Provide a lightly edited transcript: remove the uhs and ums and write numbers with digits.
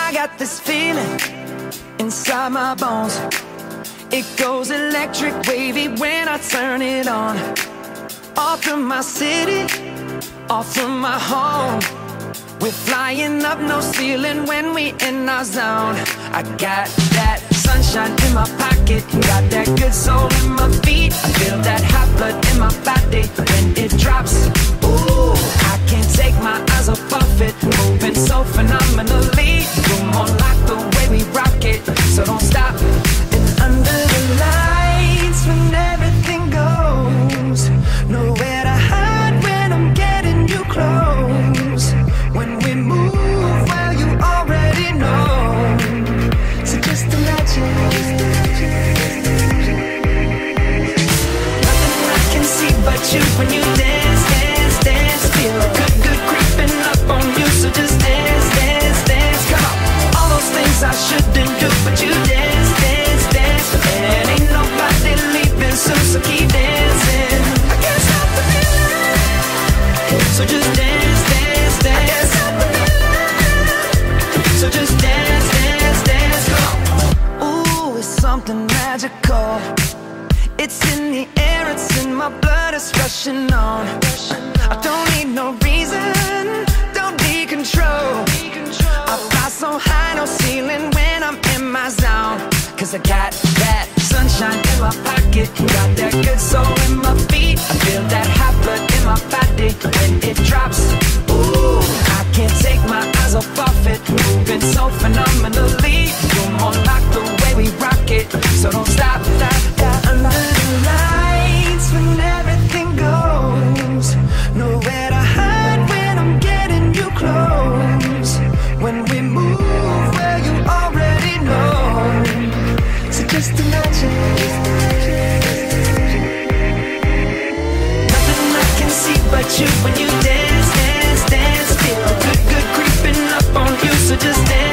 I got this feeling inside my bones. It goes electric wavy when I turn it on. Off from my city, off from my home. We're flying up, no ceiling when we in our zone. I got that sunshine in my pocket, got that good soul in my feet. I feel that hot blood in my body when it drops. Ooh, I can't take my eyes off it, moving so phenomenally. You're more like the way we rock it, so don't stop. And under the lights when everything goes, nowhere to hide when I'm getting you close. When we move, well, you already know. So just imagine. Nothing I can see but you when you dance, dance, dance. Feel good, good creeping up on you. So just dance, dance, dance. Come on. All those things I shouldn't do, but you dance, dance, dance. And ain't nobody leaving soon, so keep dancing. I can't stop the feeling. So just dance, dance, dance. So just dance, dance, dance, go. Ooh, it's something magical. It's in the air, it's in my blood, it's rushing on. I don't need no reason, don't need control. I fly so high, no ceiling when I'm in my zone. Cause I got that sunshine in my pocket, got that good soul in my feet. I feel that hot blood in my body when it drops. Ooh, I can't take my eyes off it, moving so phenomenally. You're more like the way we rock it, so don't stop. Under the lights when everything goes, nowhere to hide when I'm getting you close. When we move, well, you already know. So just imagine. Nothing I can see but you when you dance, dance, dance. Feel good, good creeping up on you, so just dance.